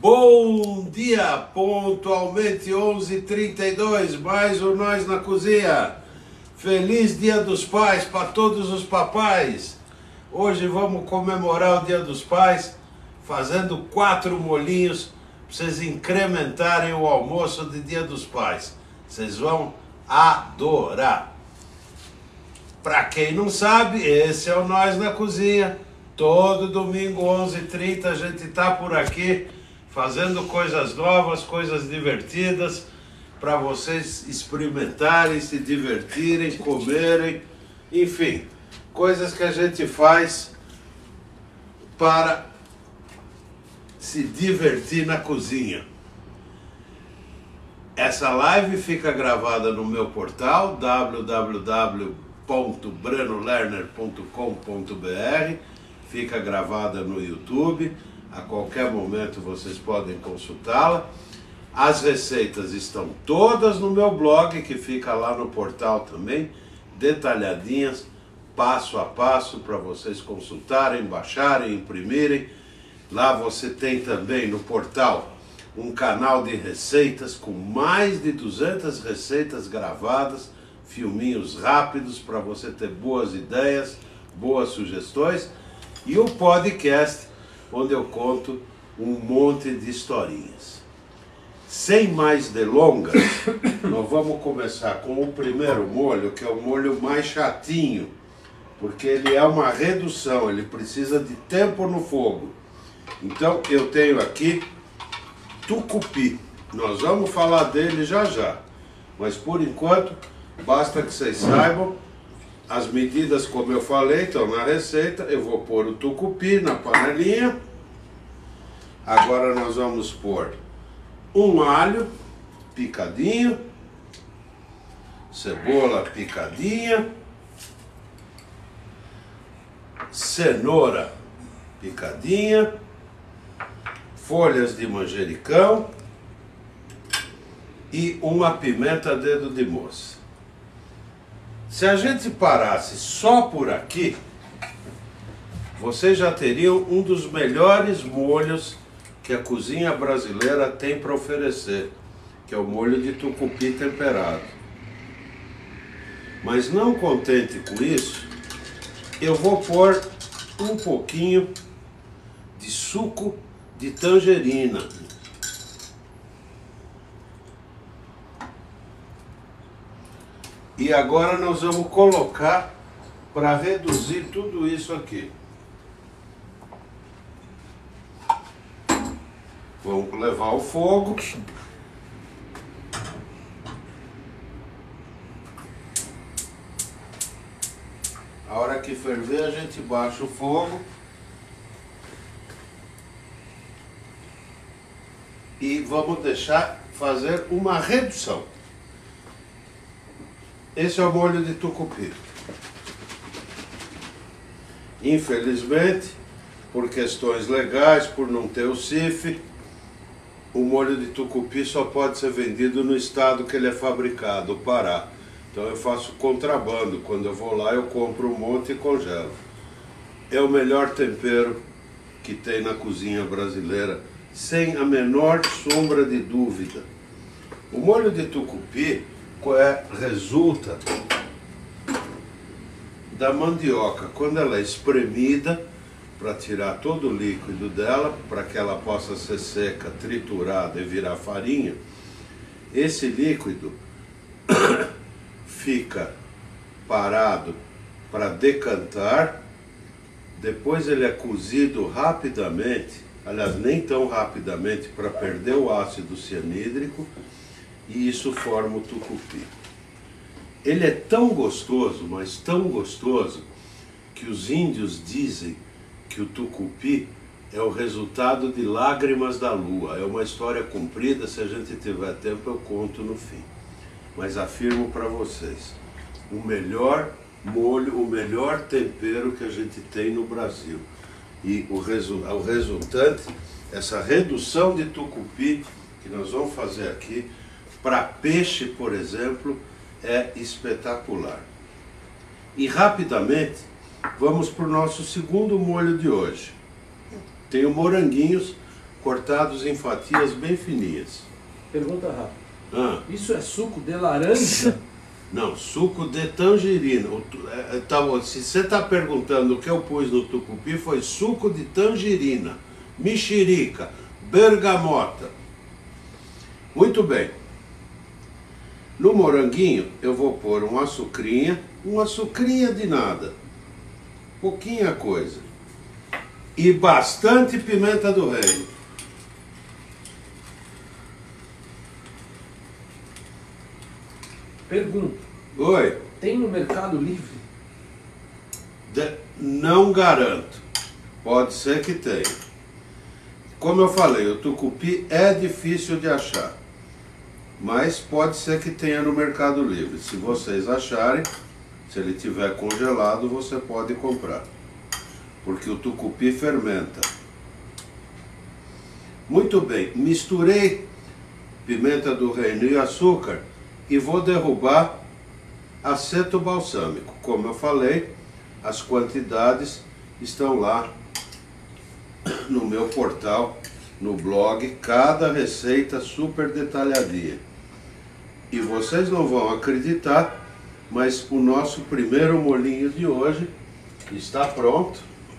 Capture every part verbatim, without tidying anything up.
Bom dia, pontualmente onze e trinta e dois, mais um Nós na Cozinha. Feliz Dia dos Pais para todos os papais. Hoje vamos comemorar o Dia dos Pais fazendo quatro molhinhos para vocês incrementarem o almoço de Dia dos Pais. Vocês vão adorar. Para quem não sabe, esse é o Nós na Cozinha. Todo domingo, onze e trinta, a gente está por aqui fazendo coisas novas, coisas divertidas, para vocês experimentarem, se divertirem, comerem, enfim, coisas que a gente faz para se divertir na cozinha. Essa live fica gravada no meu portal w w w ponto breno lerner ponto com ponto b r, fica gravada no YouTube. A qualquer momento vocês podem consultá-la. As receitas estão todas no meu blog, que fica lá no portal também, detalhadinhas, passo a passo, para vocês consultarem, baixarem, imprimirem. Lá você tem também no portal um canal de receitas com mais de duzentas receitas gravadas, filminhos rápidos para você ter boas ideias, boas sugestões, e o podcast, onde eu conto um monte de historinhas. Sem mais delongas, nós vamos começar com o primeiro molho, que é o molho mais chatinho, porque ele é uma redução, ele precisa de tempo no fogo. Então eu tenho aqui tucupi. Nós vamos falar dele já já, mas por enquanto basta que vocês saibam as medidas, como eu falei, estão na receita. Eu vou pôr o tucupi na panelinha. Agora nós vamos pôr um alho picadinho, cebola picadinha, cenoura picadinha, folhas de manjericão e uma pimenta dedo de moça. Se a gente parasse só por aqui, vocês já teriam um dos melhores molhos que a cozinha brasileira tem para oferecer, que é o molho de tucupi temperado. Mas não contente com isso, eu vou pôr um pouquinho de suco de tangerina. E agora nós vamos colocar para reduzir tudo isso aqui. Vamos levar ao fogo. A hora que ferver, a gente baixa o fogo. E vamos deixar fazer uma redução. Esse é o molho de tucupi. Infelizmente, por questões legais, por não ter o C I F, o molho de tucupi só pode ser vendido no estado que ele é fabricado, o Pará. Então eu faço contrabando. Quando eu vou lá, eu compro um monte e congelo. É o melhor tempero que tem na cozinha brasileira, sem a menor sombra de dúvida. O molho de tucupi é, resulta da mandioca. Quando ela é espremida, para tirar todo o líquido dela, para que ela possa ser seca, triturada e virar farinha, esse líquido fica parado para decantar, depois ele é cozido rapidamente, aliás, nem tão rapidamente para perder o ácido cianídrico, e isso forma o tucupi. Ele é tão gostoso, mas tão gostoso, que os índios dizem que o tucupi é o resultado de lágrimas da lua. É uma história comprida, se a gente tiver tempo eu conto no fim. Mas afirmo para vocês, o melhor molho, o melhor tempero que a gente tem no Brasil. E o, resu o resultante, essa redução de tucupi que nós vamos fazer aqui, para peixe, por exemplo, é espetacular. E rapidamente, vamos para o nosso segundo molho de hoje. Tenho moranguinhos cortados em fatias bem fininhas. Pergunta rápida. Ah. Isso é suco de laranja? Não, suco de tangerina. Se você está perguntando o que eu pus no tucupi, foi suco de tangerina, mexerica, bergamota. Muito bem. No moranguinho eu vou pôr um açucrinha, um açucrinha de nada, pouquinha coisa, e bastante pimenta do reino. Pergunta. Oi. Tem no Mercado Livre? De... Não garanto. Pode ser que tenha. Como eu falei, o tucupi é difícil de achar. Mas pode ser que tenha no Mercado Livre. Se vocês acharem, se ele tiver congelado, você pode comprar. Porque o tucupi fermenta. Muito bem. Misturei pimenta do reino e açúcar e vou derrubar aceto balsâmico. Como eu falei, as quantidades estão lá no meu portal, no blog, cada receita super detalhadinha. E vocês não vão acreditar, mas o nosso primeiro molhinho de hoje está pronto.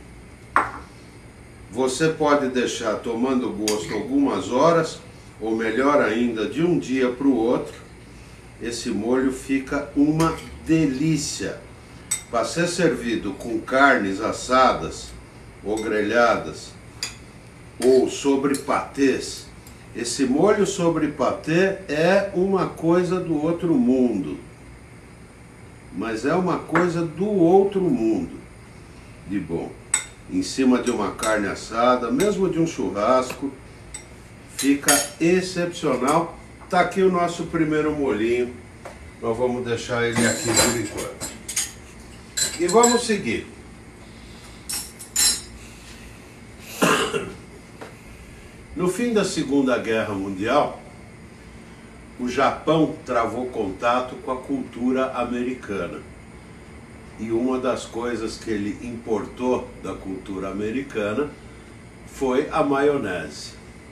Você pode deixar tomando gosto algumas horas, ou melhor ainda, de um dia para o outro. Esse molho fica uma delícia. Para ser servido com carnes assadas ou grelhadas, ou sobre patês, esse molho sobre patê é uma coisa do outro mundo. Mas é uma coisa do outro mundo de bom. Em cima de uma carne assada, mesmo de um churrasco, fica excepcional. Tá aqui o nosso primeiro molhinho. Nós vamos deixar ele aqui por enquanto. E vamos seguir. No fim da Segunda Guerra Mundial, o Japão travou contato com a cultura americana. E uma das coisas que ele importou da cultura americana foi a maionese.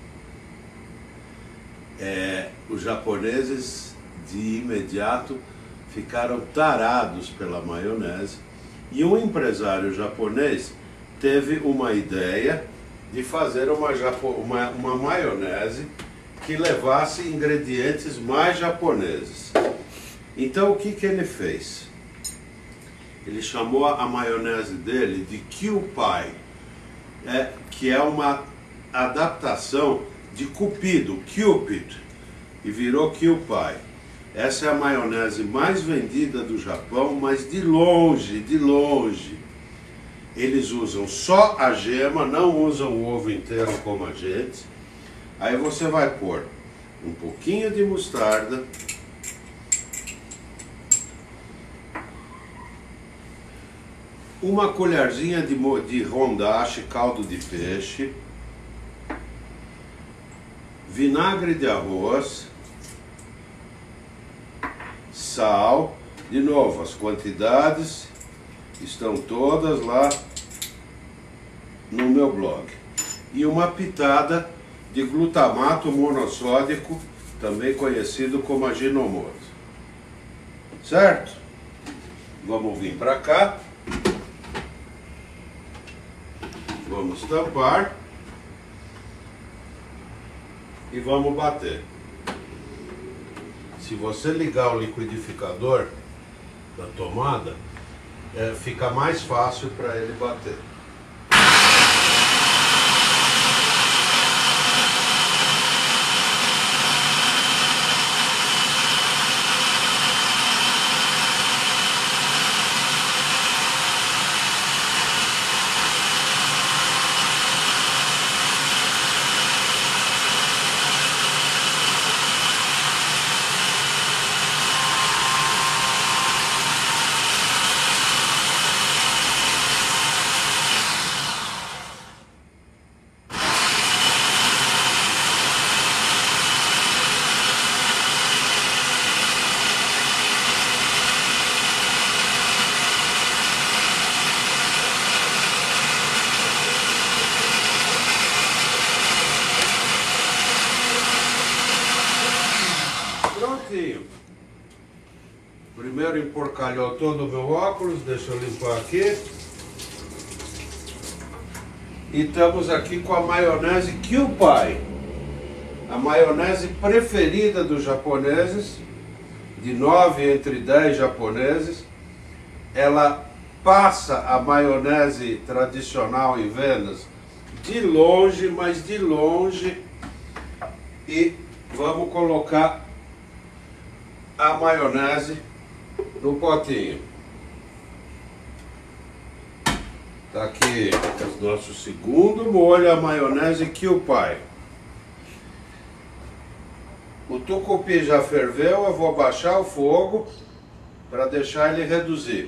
É, os japoneses de imediato ficaram tarados pela maionese e um empresário japonês teve uma ideia de fazer uma, uma, uma maionese que levasse ingredientes mais japoneses. Então o que, que ele fez? Ele chamou a maionese dele de Kewpie, é, que é uma adaptação de Cupido, Cupid, e virou Kewpie. Essa é a maionese mais vendida do Japão, mas de longe, de longe. Eles usam só a gema, não usam o ovo inteiro como a gente. Aí você vai pôr um pouquinho de mostarda, uma colherzinha de, de rondache, caldo de peixe, vinagre de arroz, sal, de novo, as quantidades estão todas lá no meu blog. E uma pitada de glutamato monossódico, também conhecido como aginomoto. Certo? Vamos vir para cá. Vamos tampar. E vamos bater. Se você ligar o liquidificador da tomada, é, fica mais fácil para ele bater. Primeiro emporcalhou todo o meu óculos, deixa eu limpar aqui. E estamos aqui com a maionese Kewpie, a maionese preferida dos japoneses, de nove entre dez japoneses. Ela passa a maionese tradicional em vendas de longe, mas de longe. E vamos colocar a maionese no potinho. Tá aqui o nosso segundo molho, a maionese Kewpie. O tucupi já ferveu, eu vou baixar o fogo para deixar ele reduzir.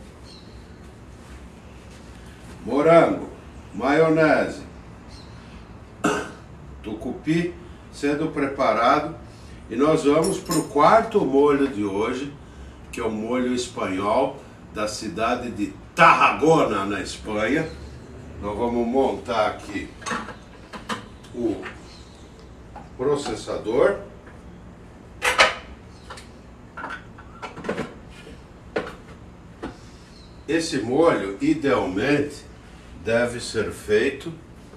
Morango, maionese, tucupi sendo preparado. E nós vamos para o quarto molho de hoje, que é o molho espanhol da cidade de Tarragona, na Espanha. Nós vamos montar aqui o processador. Esse molho, idealmente, deve ser feito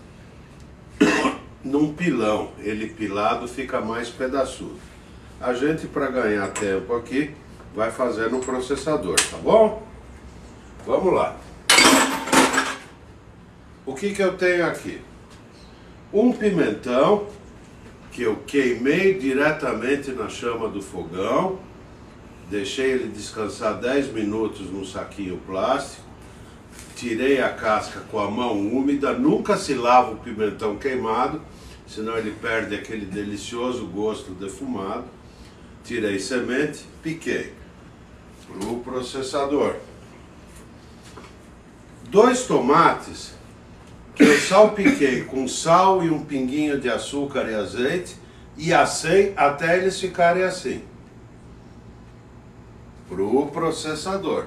num pilão. Ele pilado fica mais pedaçudo. A gente, para ganhar tempo aqui, vai fazer no processador, tá bom? Vamos lá. O que que eu tenho aqui? Um pimentão que eu queimei diretamente na chama do fogão. Deixei ele descansar dez minutos num saquinho plástico. Tirei a casca com a mão úmida. Nunca se lava o pimentão queimado, senão ele perde aquele delicioso gosto defumado. Tirei semente, piquei para o processador. Dois tomates que eu salpiquei com sal e um pinguinho de açúcar e azeite e assei até eles ficarem assim. Para o processador.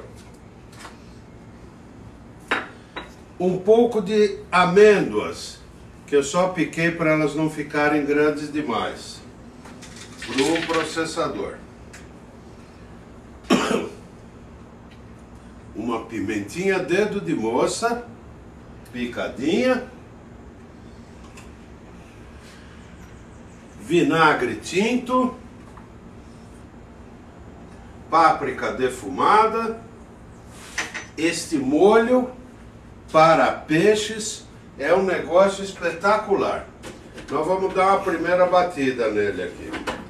Um pouco de amêndoas, que eu só piquei para elas não ficarem grandes demais. Para o processador. Uma pimentinha dedo de moça, picadinha. Vinagre tinto. Páprica defumada. Este molho para peixes é um negócio espetacular. Nós vamos dar uma primeira batida nele aqui.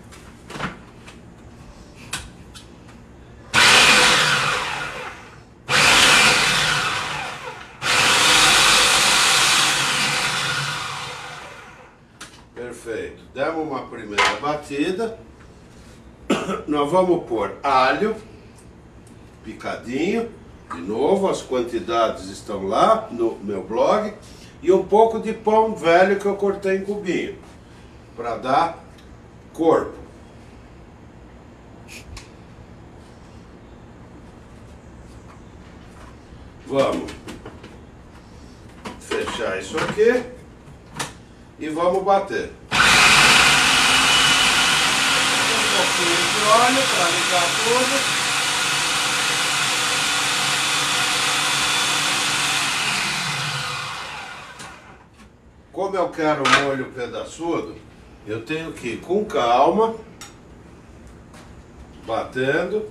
Perfeito. Demos uma primeira batida. Nós vamos pôr alho picadinho. De novo, as quantidades estão lá no meu blog. E um pouco de pão velho que eu cortei em cubinho, para dar corpo. Vamos fechar isso aqui e vamos bater. Um pouquinho de óleo para ligar tudo. Como eu quero molho pedaçudo, eu tenho que ir com calma, batendo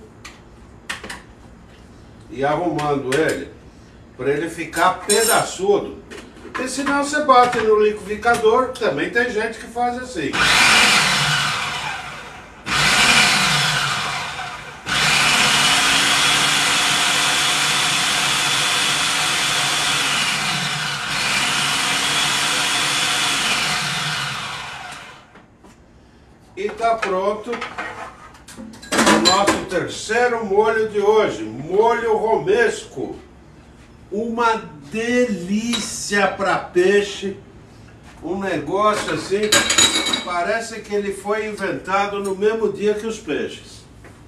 e arrumando ele, para ele ficar pedaçudo. Porque senão você bate no liquidificador, também tem gente que faz assim. E está pronto o nosso terceiro molho de hoje, molho romesco. Uma delícia para peixe, um negócio assim, parece que ele foi inventado no mesmo dia que os peixes.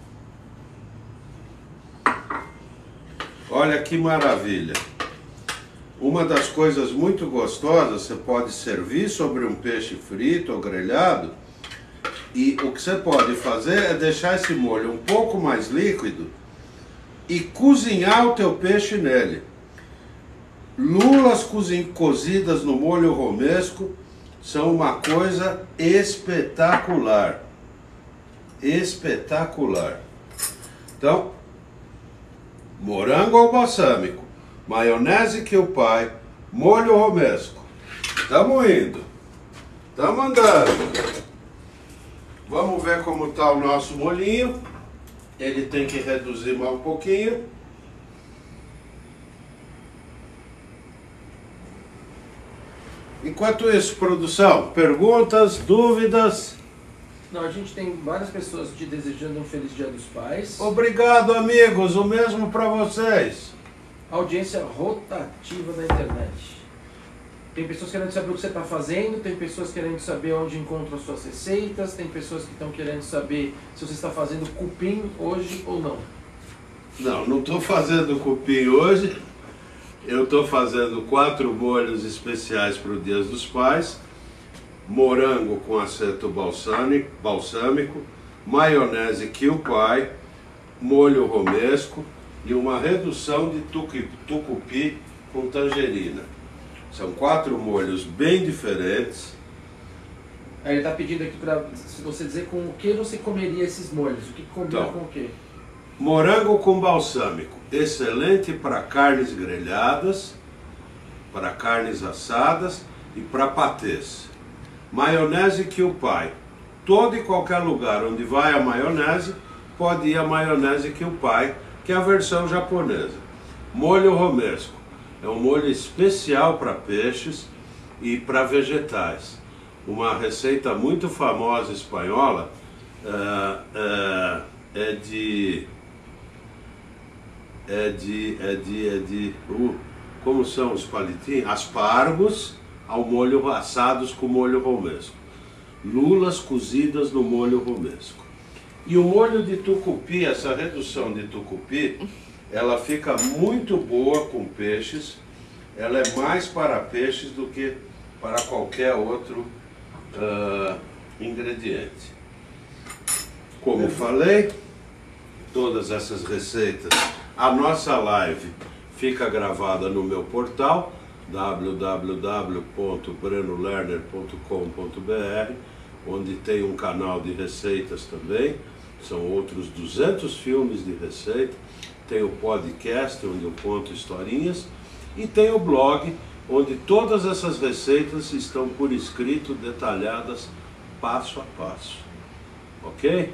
Olha que maravilha. Uma das coisas muito gostosas, você pode servir sobre um peixe frito ou grelhado, E o que você pode fazer é deixar esse molho um pouco mais líquido e cozinhar o teu peixe nele. Lulas cozidas no molho romesco são uma coisa espetacular. Espetacular. Então, morango ao balsâmico, maionese Kewpie, molho romesco. Estamos indo. Estamos andando. Vamos ver como está o nosso molhinho. Ele tem que reduzir mais um pouquinho. Enquanto isso, produção, perguntas, dúvidas? Não, a gente tem várias pessoas te desejando um feliz Dia dos Pais. Obrigado, amigos, o mesmo para vocês. Audiência rotativa da internet. Tem pessoas querendo saber o que você está fazendo, tem pessoas querendo saber onde encontram as suas receitas, tem pessoas que estão querendo saber se você está fazendo cupim hoje ou não. Não, não estou fazendo cupim hoje. Eu estou fazendo quatro molhos especiais para o Dia dos Pais. Morango com aceto balsâmico, balsâmico, maionese Kewpie, molho romesco e uma redução de tucupi, tucupi com tangerina. São quatro molhos bem diferentes. Aí ele está pedindo aqui para você dizer com o que você comeria esses molhos, o que combina Então, com o quê? Morango com balsâmico, excelente para carnes grelhadas, para carnes assadas e para patês. Maionese Kewpie, todo e qualquer lugar onde vai a maionese, pode ir a maionese Kewpie, que é a versão japonesa. Molho romesco, é um molho especial para peixes e para vegetais. Uma receita muito famosa espanhola uh, uh, é de... É de, é de, é de, uh, como são os palitinhos? Aspargos ao molho, assados com molho romesco. Lulas cozidas no molho romesco. E o molho de tucupi, essa redução de tucupi, ela fica muito boa com peixes. Ela é mais para peixes do que para qualquer outro uh, ingrediente. Como falei, todas essas receitas, a nossa live fica gravada no meu portal w w w ponto breno lerner ponto com ponto b r, onde tem um canal de receitas também. São outros duzentos filmes de receita. Tem o podcast, onde eu conto historinhas, e tem o blog, onde todas essas receitas estão por escrito, detalhadas, passo a passo. Ok?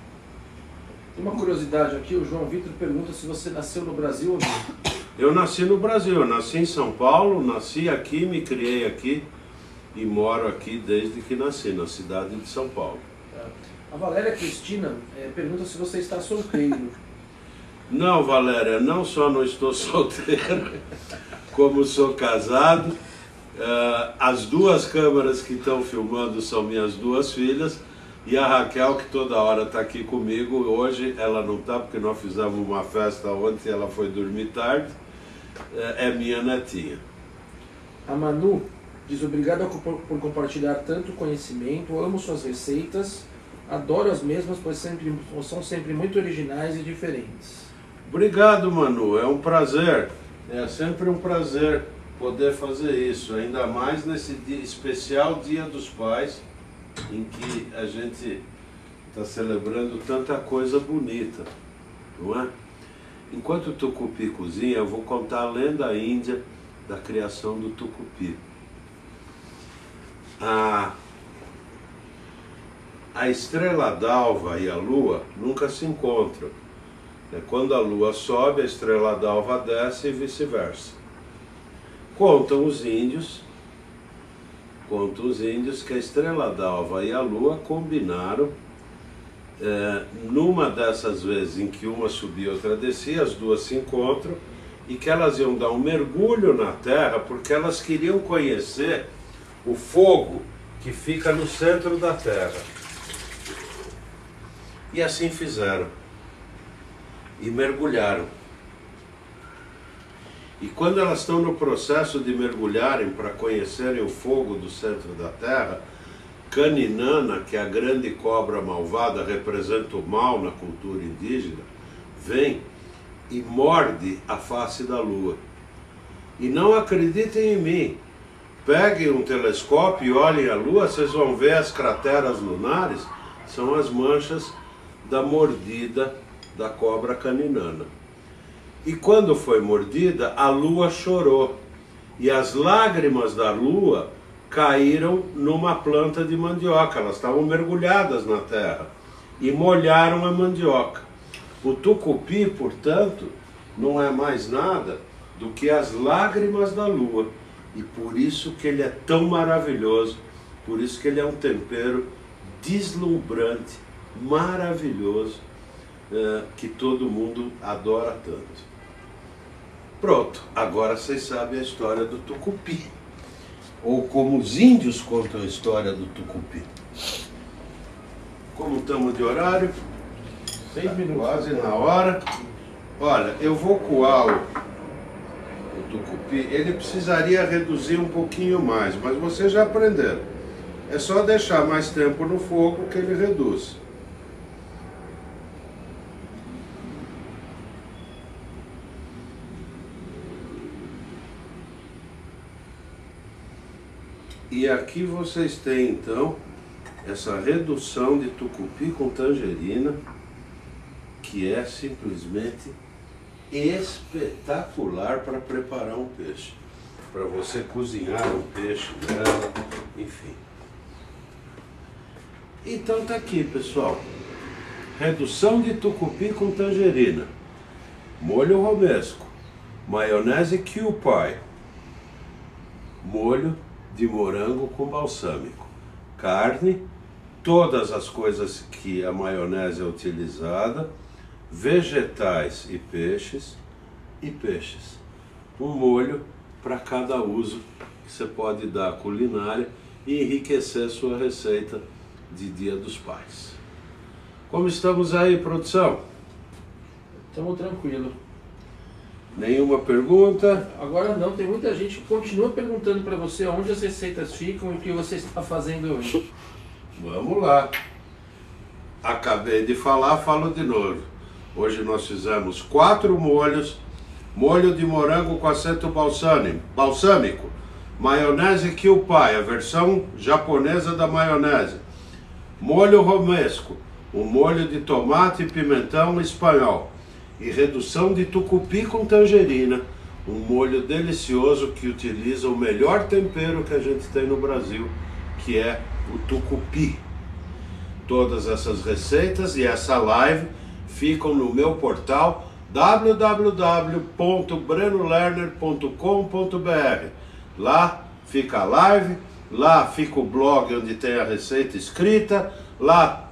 Tem uma curiosidade aqui, o João Vitor pergunta se você nasceu no Brasil ou não. Eu nasci no Brasil, eu nasci em São Paulo, nasci aqui, me criei aqui e moro aqui desde que nasci, na cidade de São Paulo. A Valéria Cristina é, pergunta se você está solteiro. Não, Valéria, não só não estou solteiro, como sou casado. Uh, as duas câmeras que estão filmando são minhas duas filhas. E a Raquel, que toda hora está aqui comigo, hoje ela não está porque nós fizemos uma festa ontem e ela foi dormir tarde, é minha netinha. A Manu diz: obrigado por, por compartilhar tanto conhecimento, amo suas receitas, adoro as mesmas, pois sempre, são sempre muito originais e diferentes. Obrigado, Manu, é um prazer, é sempre um prazer poder fazer isso, ainda mais nesse dia, especial Dia dos Pais, em que a gente está celebrando tanta coisa bonita, não é? Enquanto o tucupi cozinha, eu vou contar a lenda índia da criação do tucupi. A, a estrela d'alva e a lua nunca se encontram. Quando a lua sobe, a estrela d'alva desce e vice-versa. Contam os índios Contam os índios que a estrela d'alva e a lua combinaram, é, numa dessas vezes em que uma subia e outra descia, as duas se encontram, e que elas iam dar um mergulho na terra porque elas queriam conhecer o fogo que fica no centro da terra. E assim fizeram. E mergulharam. E quando elas estão no processo de mergulharem para conhecerem o fogo do centro da Terra, caninana, que é a grande cobra malvada, representa o mal na cultura indígena, vem e morde a face da lua. E não acreditem em mim, peguem um telescópio e olhem a lua, vocês vão ver as crateras lunares, são as manchas da mordida da cobra caninana. E quando foi mordida, a lua chorou, e as lágrimas da lua caíram numa planta de mandioca, elas estavam mergulhadas na terra, e molharam a mandioca. O tucupi, portanto, não é mais nada do que as lágrimas da lua, e por isso que ele é tão maravilhoso, por isso que ele é um tempero deslumbrante, maravilhoso, é, que todo mundo adora tanto. Pronto, agora vocês sabem a história do tucupi, ou como os índios contam a história do tucupi. Como estamos de horário? Seis Tá minutos. quase na hora. Olha, eu vou coar o, o tucupi. Ele precisaria reduzir um pouquinho mais, mas vocês já aprenderam. É só deixar mais tempo no fogo que ele reduz. E aqui vocês têm então essa redução de tucupi com tangerina, que é simplesmente espetacular para preparar um peixe, para você cozinhar um peixe nela, enfim. Então tá aqui, pessoal, redução de tucupi com tangerina, molho romesco, maionese Kewpie, molho de morango com balsâmico, carne, todas as coisas que a maionese é utilizada, vegetais e peixes, e peixes. Um molho para cada uso que você pode dar à culinária e enriquecer sua receita de Dia dos Pais. Como estamos aí, produção? Estamos tranquilo. Nenhuma pergunta? Agora não, tem muita gente que continua perguntando para você onde as receitas ficam e o que você está fazendo hoje. Vamos lá. Acabei de falar, falo de novo. Hoje nós fizemos quatro molhos: molho de morango com aceto balsâmico, maionese Kewpie, a versão japonesa da maionese, molho romesco, um molho de tomate e pimentão espanhol, e redução de tucupi com tangerina, um molho delicioso que utiliza o melhor tempero que a gente tem no Brasil, que é o tucupi. Todas essas receitas e essa live ficam no meu portal w w w ponto breno lerner ponto com ponto b r. Lá fica a live, lá fica o blog onde tem a receita escrita, lá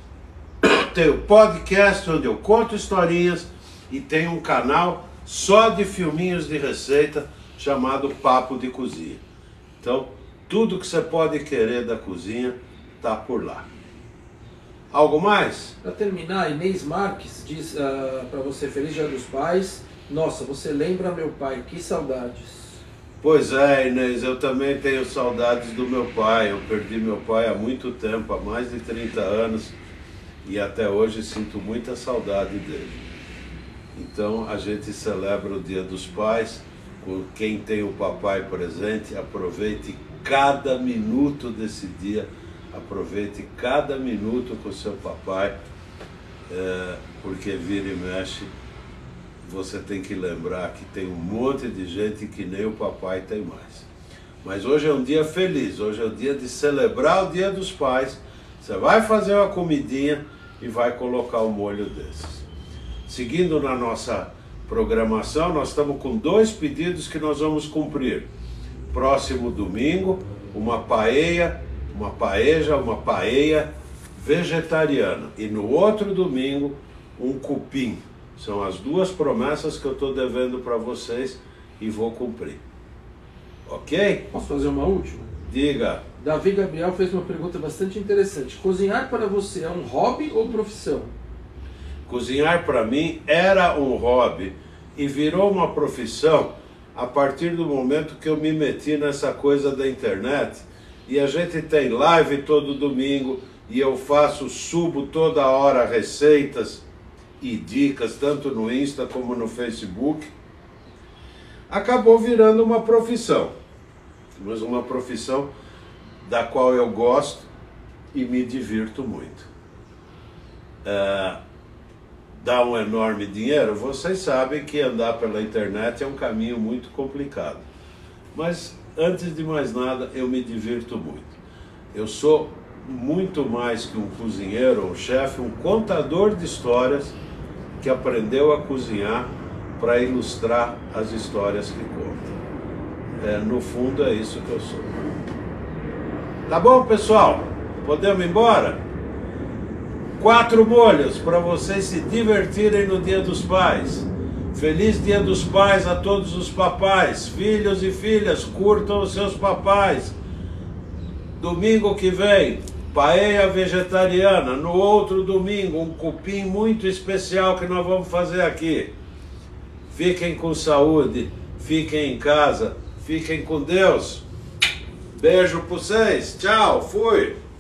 tem o podcast onde eu conto historinhas, e tem um canal só de filminhos de receita chamado Papo de Cozinha. Então, tudo que você pode querer da cozinha está por lá. Algo mais? Para terminar, Inês Marques diz uh, para você: Feliz Dia dos Pais. Nossa, você lembra meu pai, que saudades. Pois é, Inês, eu também tenho saudades do meu pai. Eu perdi meu pai há muito tempo, há mais de trinta anos, e até hoje sinto muita saudade dele. Então a gente celebra o Dia dos Pais. Com quem tem o papai presente, aproveite cada minuto desse dia, aproveite cada minuto com o seu papai, é, porque vira e mexe, você tem que lembrar que tem um monte de gente que nem o papai tem mais. Mas hoje é um dia feliz, hoje é o dia de celebrar o Dia dos Pais. Você vai fazer uma comidinha e vai colocar um molho desses. Seguindo na nossa programação, nós estamos com dois pedidos que nós vamos cumprir. Próximo domingo, uma paella, uma paeja, uma paella vegetariana. E no outro domingo, um cupim. São as duas promessas que eu estou devendo para vocês e vou cumprir. Ok? Posso fazer uma última? Diga. Davi Gabriel fez uma pergunta bastante interessante. Cozinhar para você é um hobby ou profissão? Cozinhar para mim era um hobby e virou uma profissão a partir do momento que eu me meti nessa coisa da internet E a gente tem live todo domingo, e eu faço, subo toda hora receitas e dicas, tanto no Insta como no Facebook. Acabou virando uma profissão, mas uma profissão da qual eu gosto e me divirto muito. É, dá um enorme dinheiro? Vocês sabem que andar pela internet é um caminho muito complicado. Mas, antes de mais nada, eu me divirto muito. Eu sou muito mais que um cozinheiro, um chefe, um contador de histórias que aprendeu a cozinhar para ilustrar as histórias que conta. É, no fundo, é isso que eu sou. Tá bom, pessoal? Podemos ir embora? Quatro molhos para vocês se divertirem no Dia dos Pais. Feliz Dia dos Pais a todos os papais. Filhos e filhas, curtam os seus papais. Domingo que vem, paella vegetariana. No outro domingo, um cupim muito especial que nós vamos fazer aqui. Fiquem com saúde, fiquem em casa, fiquem com Deus. Beijo para vocês. Tchau, fui.